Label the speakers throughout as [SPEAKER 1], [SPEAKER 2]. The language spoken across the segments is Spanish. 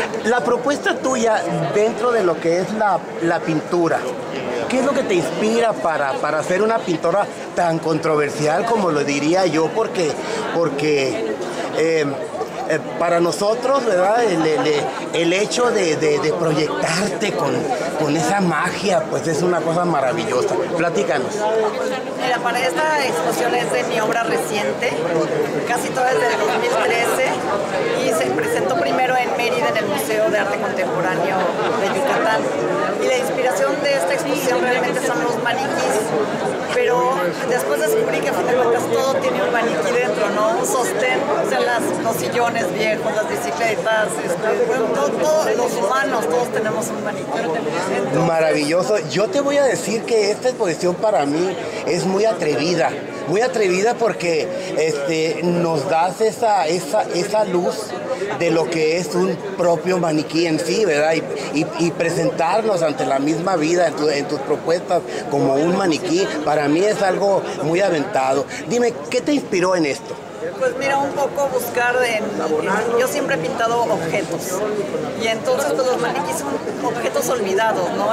[SPEAKER 1] La propuesta tuya dentro de lo que es la pintura, ¿qué es lo que te inspira para ser una pintora tan controversial como lo diría yo? Porque para nosotros, ¿verdad? El hecho de proyectarte con esa magia, pues es una cosa maravillosa. Platícanos.
[SPEAKER 2] Mira, para esta exposición es de mi obra reciente, casi toda es del 2013, y se presentó primero en Mérida, en el Museo de Arte Contemporáneo de Yucatán. Y la inspiración de esta exposición realmente son los maniquís, pero después descubrí que a fin de cuentas todo tiene un maniquí dentro, ¿no? Un sostén, o sea, los sillones viejos, las bicicletas, bueno, todos los humanos, todos tenemos un maniquí. Entonces,
[SPEAKER 1] maravilloso. Yo te voy a decir que esta exposición para mí es muy atrevida porque nos das esa luz de lo que es un propio maniquí en sí, ¿verdad? Y presentarnos ante la misma vida en tus propuestas como un maniquí, para mí es algo muy aventado. Dime, ¿qué te inspiró en esto?
[SPEAKER 2] Pues mira, un poco buscar yo siempre he pintado objetos y entonces pues los maniquís son objetos olvidados, ¿no?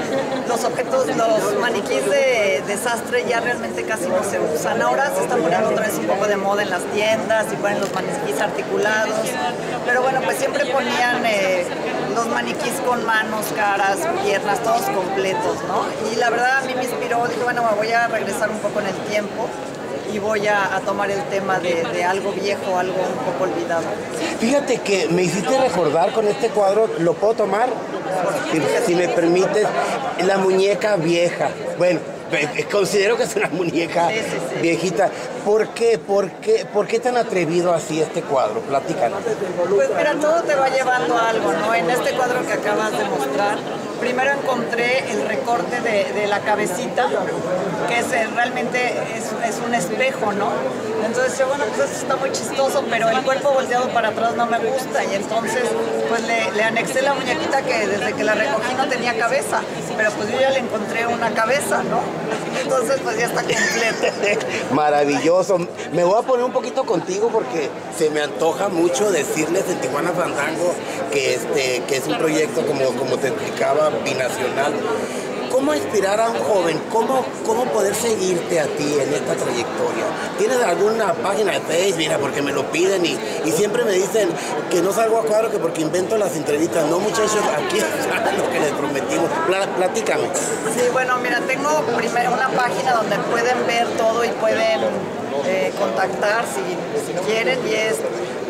[SPEAKER 2] Los maniquís de desastre ya realmente casi no se usan. Ahora se están poniendo otra vez un poco de moda en las tiendas y ponen los maniquís articulados, pero bueno, pues siempre ponían los maniquís con manos, caras, piernas, todos completos, ¿no? Y la verdad a mí me inspiró, dije, bueno, me voy a regresar un poco en el tiempo y voy a tomar el tema de algo viejo, algo un poco olvidado.
[SPEAKER 1] Fíjate que me hiciste recordar con este cuadro, ¿lo puedo tomar? Si me permites, la muñeca vieja. Bueno, considero que es una muñeca viejita. ¿Por qué tan atrevido así este cuadro? Platícanos.
[SPEAKER 2] Pues mira, todo te va llevando a algo, ¿no? En este cuadro que acabas de mostrar, primero encontré el recorte de la cabecita, que realmente es un espejo, ¿no? Entonces yo, bueno, pues eso está muy chistoso, pero el cuerpo volteado para atrás no me gusta, y entonces pues le anexé la muñequita que desde que la recogí no tenía cabeza, pero pues yo ya le encontré una cabeza, ¿no? Entonces pues ya está completo.
[SPEAKER 1] Maravilloso. Me voy a poner un poquito contigo porque se me antoja mucho decirles en Tijuana Fandango que es un proyecto, como te explicaba, binacional. ¿Cómo inspirar a un joven? ¿Cómo poder seguirte a ti en esta trayectoria? ¿Tienes alguna página de Facebook? Mira, porque me lo piden y siempre me dicen que no salgo a cuadro que porque invento las entrevistas. No, muchachos, aquí está lo que les prometimos. Platícame.
[SPEAKER 2] Sí, bueno, mira, tengo primero una página donde pueden ver todo y pueden contactar si quieren, y es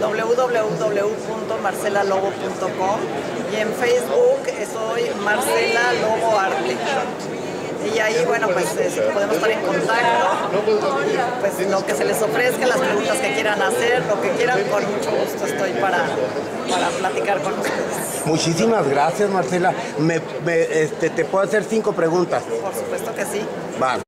[SPEAKER 2] www.marcelalobo.com, y en Facebook soy Marcela Lobo Arte. Y ahí, bueno, pues podemos estar en contacto, y pues lo que se les ofrezca, las preguntas que quieran hacer, lo que quieran, con mucho gusto estoy para platicar con ustedes.
[SPEAKER 1] Muchísimas gracias, Marcela. ¿Te puedo hacer 5 preguntas?
[SPEAKER 2] Por supuesto que sí.
[SPEAKER 1] Vale.